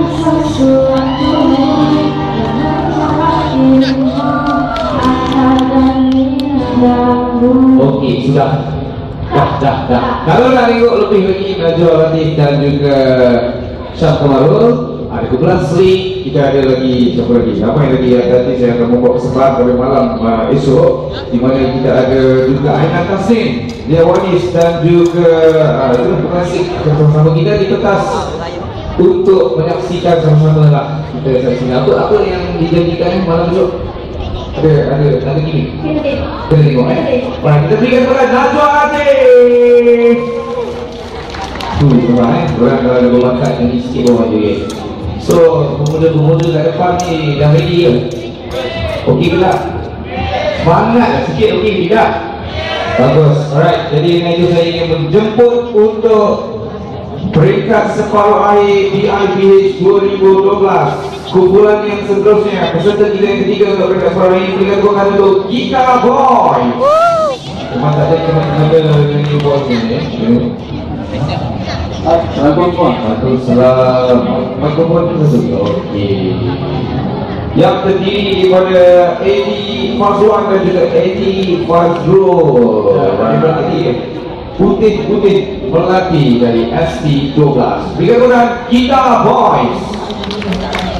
Oke, sudah. Dah. Kalau nak tengok lebih lagi Najwa Latif dan juga Syah Kamarul, ada kumpulan Sri, kita ada lagi siapa lagi? Siapa yang lagi? Nanti saya akan membawa kesempatan pada malam esok, di mana kita ada juga Aina Tasnim, Dia Wanis dan juga pengasih sama-sama kita di petas untuk menyaksikan sama-sama lah kita saksikan apa yang dijanjikan malam esok. Ada gini. Kita tengok Baik, kita berikan kepada Najwa Latif. Orang kalau ada berbakat nanti sikit bawah je. So, pemuda-pemuda kat depan ni dah ready ke? Okey ke tak? Semangat lah sikit, okey tidak? Bagus, alright. Jadi dengan itu saya ingin menjemput untuk peringkat separuh akhir BIPH 2012. Kumpulan yang seterusnya, peserta kita yang ketiga untuk peringkat separuh ini, peringkat bukan untuk Gita Boy. Memang tak ada kena-kena dengan Gita Boy ni. Mikrofon tersebut. Okey. Yang terdiri daripada Eddie Fazwan dan juga Eddie Fazrul. Putih Melati dari ST12. Berikan kepada Gita Boys.